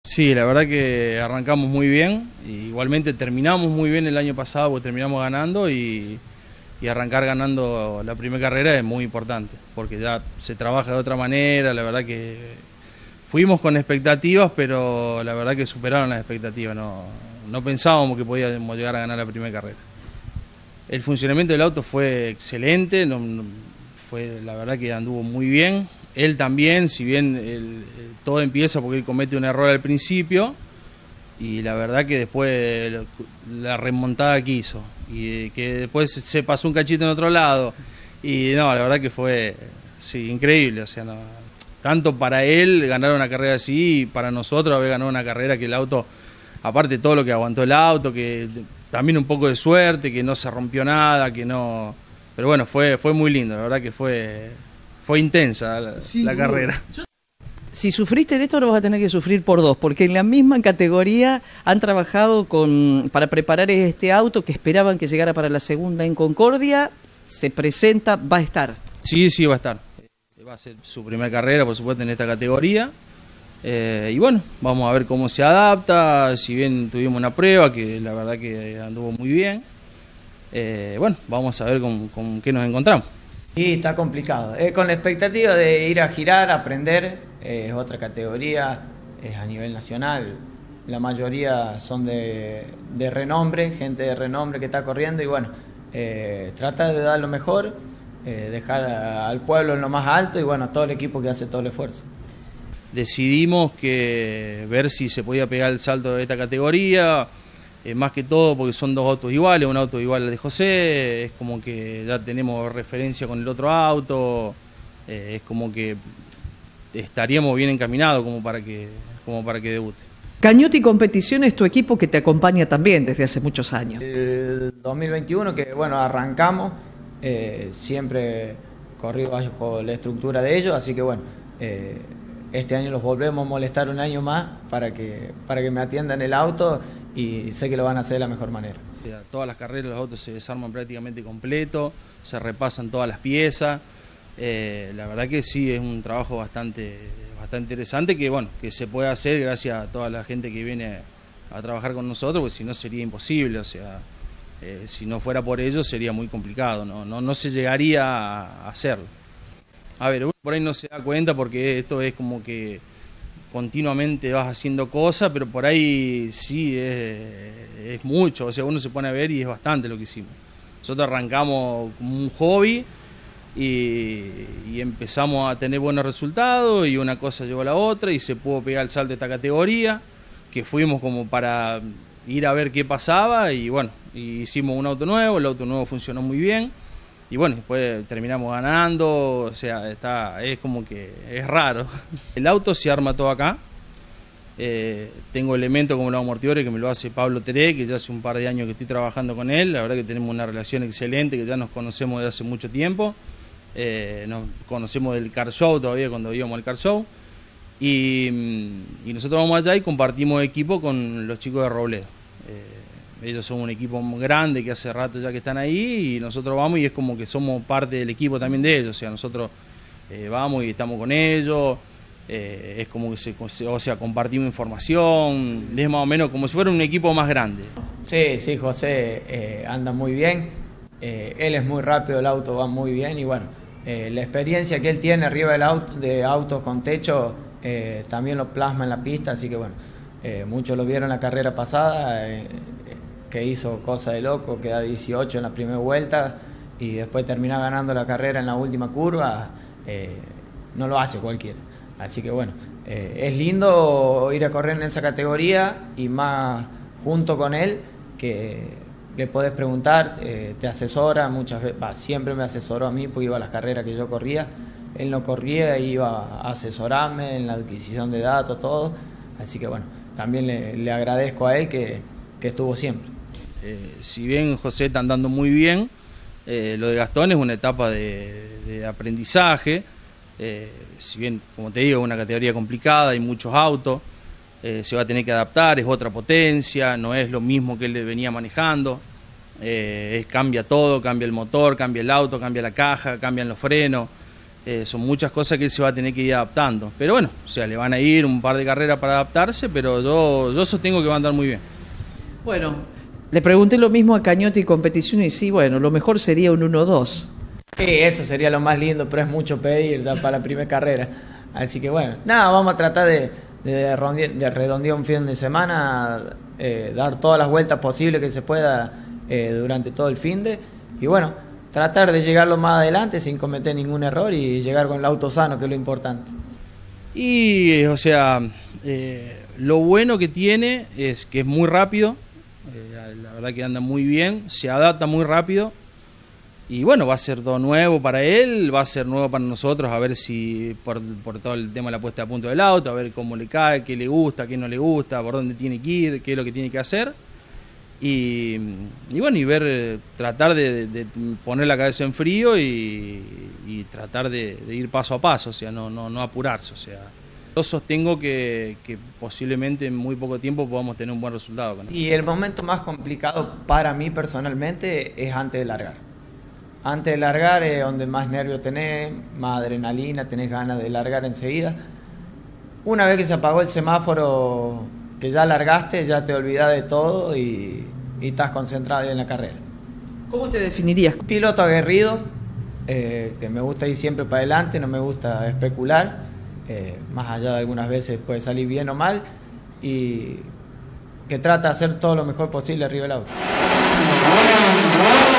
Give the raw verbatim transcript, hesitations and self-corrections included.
Sí, la verdad que arrancamos muy bien, y igualmente terminamos muy bien el año pasado porque terminamos ganando y, y arrancar ganando la primera carrera es muy importante porque ya se trabaja de otra manera. La verdad que fuimos con expectativas, pero la verdad que superaron las expectativas, no, no pensábamos que podíamos llegar a ganar la primera carrera. El funcionamiento del auto fue excelente, no, no, fue, la verdad que anduvo muy bien. Él también, si bien el, todo empieza porque él comete un error al principio, y la verdad que después la remontada que hizo, y que después se pasó un cachito en otro lado, y no, la verdad que fue sí, increíble, o sea, no, tanto para él ganar una carrera así, y para nosotros haber ganado una carrera que el auto, aparte de todo lo que aguantó el auto, que también un poco de suerte, que no se rompió nada, que no, pero bueno, fue, fue muy lindo, la verdad que fue... Fue intensa la, sí, la carrera. Si sufriste en esto, lo vas a tener que sufrir por dos, porque en la misma categoría han trabajado con para preparar este auto que esperaban que llegara para la segunda en Concordia. Se presenta, va a estar. Sí, sí, va a estar. Va a ser su primera carrera, por supuesto, en esta categoría. Eh, y bueno, vamos a ver cómo se adapta. Si bien tuvimos una prueba, que la verdad que anduvo muy bien. Eh, bueno, vamos a ver con, con qué nos encontramos. Y está complicado. Eh, con la expectativa de ir a girar, aprender, eh, es otra categoría, es a nivel nacional. La mayoría son de, de renombre, gente de renombre que está corriendo y bueno, eh, trata de dar lo mejor, eh, dejar a, al pueblo en lo más alto y bueno, todo el equipo que hace todo el esfuerzo. Decidimos que ver si se podía pegar el salto de esta categoría. Eh, más que todo porque son dos autos iguales, un auto igual al de José, es como que ya tenemos referencia con el otro auto, eh, es como que estaríamos bien encaminados como para que, como para que debute. Cañotti Competición es tu equipo que te acompaña también desde hace muchos años. El dos mil veintiuno que bueno, arrancamos, eh, siempre corrí bajo la estructura de ellos, así que bueno, eh, este año los volvemos a molestar un año más para que, para que me atiendan el auto y sé que lo van a hacer de la mejor manera. Todas las carreras los autos se desarman prácticamente completo, se repasan todas las piezas. Eh, la verdad que sí, es un trabajo bastante, bastante interesante que bueno, que se puede hacer gracias a toda la gente que viene a trabajar con nosotros, porque si no sería imposible, o sea, eh, si no fuera por ellos sería muy complicado, no, no, no se llegaría a hacerlo. A ver, uno por ahí no se da cuenta porque esto es como que continuamente vas haciendo cosas, pero por ahí sí es, es mucho, o sea, uno se pone a ver y es bastante lo que hicimos. Nosotros arrancamos como un hobby y, y empezamos a tener buenos resultados y una cosa llevó a la otra y se pudo pegar el salto de esta categoría, que fuimos como para ir a ver qué pasaba y bueno, hicimos un auto nuevo, el auto nuevo funcionó muy bien. Y bueno, después terminamos ganando, o sea, está, es como que es raro. El auto se arma todo acá. Eh, tengo elementos como los amortiguadores que me lo hace Pablo Teré, que ya hace un par de años que estoy trabajando con él. La verdad que tenemos una relación excelente, que ya nos conocemos desde hace mucho tiempo. Eh, nos conocemos del Car Show todavía, cuando íbamos al Car Show. Y, y nosotros vamos allá y compartimos equipo con los chicos de Robledo. Eh, Ellos son un equipo muy grande que hace rato ya que están ahí y nosotros vamos y es como que somos parte del equipo también de ellos. O sea, nosotros eh, vamos y estamos con ellos, eh, es como que se, o sea, compartimos información, es más o menos como si fuera un equipo más grande. Sí, sí, José eh, anda muy bien, eh, él es muy rápido, el auto va muy bien y bueno, eh, la experiencia que él tiene arriba del auto, de autos con techo eh, también lo plasma en la pista, así que bueno, eh, muchos lo vieron la carrera pasada. Eh, que hizo cosa de loco, queda dieciocho en la primera vuelta y después termina ganando la carrera en la última curva, eh, no lo hace cualquiera. Así que bueno, eh, es lindo ir a correr en esa categoría y más junto con él, que le podés preguntar, eh, te asesora, muchas veces, bah, siempre me asesoró a mí porque iba a las carreras que yo corría, él no corría, iba a asesorarme en la adquisición de datos, todo, así que bueno, también le, le agradezco a él que, que estuvo siempre. Eh, si bien José está andando muy bien, eh, lo de Gastón es una etapa de, de aprendizaje, eh, si bien, como te digo, es una categoría complicada, hay muchos autos, eh, se va a tener que adaptar, es otra potencia, no es lo mismo que él venía manejando, eh, es, cambia todo, cambia el motor, cambia el auto, cambia la caja, cambian los frenos, Eh, son muchas cosas que él se va a tener que ir adaptando. Pero bueno, o sea, le van a ir un par de carreras para adaptarse, pero yo, yo sostengo que va a andar muy bien. Bueno, le pregunté lo mismo a Cañotti Competición y sí, bueno, lo mejor sería un uno dos. Sí, eso sería lo más lindo, pero es mucho pedir ya para la primera carrera. Así que bueno, nada, vamos a tratar de, de, redondear, de redondear un fin de semana, eh, dar todas las vueltas posibles que se pueda eh, durante todo el fin de, y bueno, tratar de llegar lo más adelante sin cometer ningún error y llegar con el auto sano, que es lo importante. Y, o sea, eh, lo bueno que tiene es que es muy rápido, eh, la verdad que anda muy bien, se adapta muy rápido. Y bueno, va a ser todo nuevo para él, va a ser nuevo para nosotros, a ver si por, por todo el tema de la puesta a punto del auto, a ver cómo le cae, qué le gusta, qué no le gusta, por dónde tiene que ir, qué es lo que tiene que hacer. Y, y bueno, y ver, tratar de, de, de poner la cabeza en frío y, y tratar de, de ir paso a paso, o sea, no, no, no apurarse. O sea, yo sostengo que, que posiblemente en muy poco tiempo podamos tener un buen resultado con él. Y el momento más complicado para mí personalmente es antes de largar. Antes de largar es donde más nervio tenés, más adrenalina, tenés ganas de largar enseguida. Una vez que se apagó el semáforo, que ya largaste, ya te olvidás de todo y, y estás concentrado en la carrera. ¿Cómo te definirías? Piloto aguerrido, eh, que me gusta ir siempre para adelante, no me gusta especular, eh, más allá de algunas veces puede salir bien o mal, y que trata de hacer todo lo mejor posible arriba del auto.